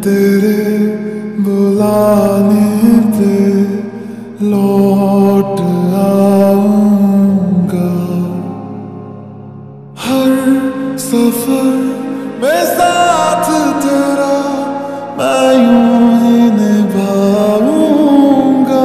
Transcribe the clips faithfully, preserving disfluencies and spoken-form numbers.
तेरे बुलाने पे लौट आऊंगा। हर सफर में साथ तेरा मैं यूं ही निभाऊंगा।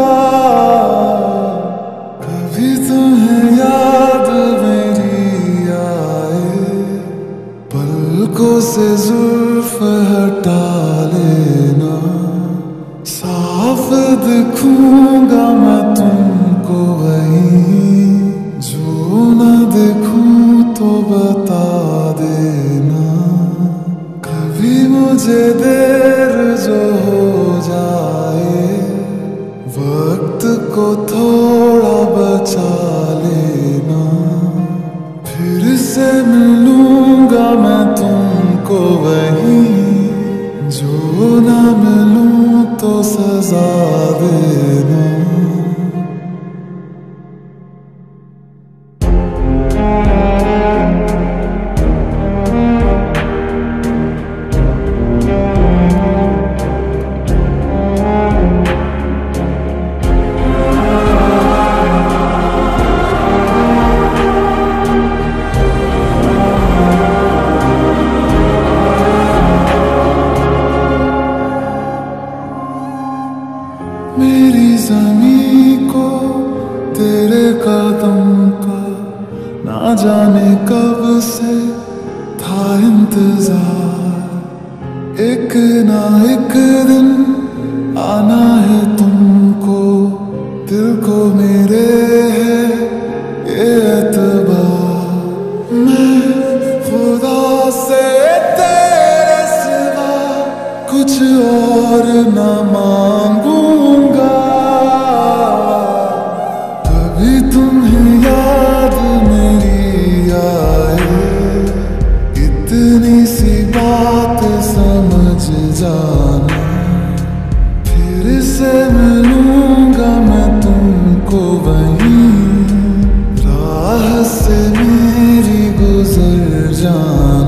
कभी तुम्हें याद मेरी आए, पलकों से जुल्फ हटा लेना। साफ दिखूंगा मैं तुमको वहीं, जो न देखूं तो बता देना। कभी मुझे देर जो हो जाए, वक्त को थोड़ा बचा लेना। फिर से मिलूंगा मैं तुमको वहीं, जो ना मिलूं तो सजा देना। मेरी ज़मीं को तेरे कदम का ना जाने कब से था इंतजार। एक ना एक दिन आना है तुमको, दिल को मेरे है ये एतबार। मैं खुदा से तेरे सिवा कुछ और ना मांगूंगा। कभी तुम्हें याद मेरी आए, इतनी सी बात समझ जाना। फिर से मिलूंगा मैं तुमको वहीं, राह से मेरी गुजर जाना।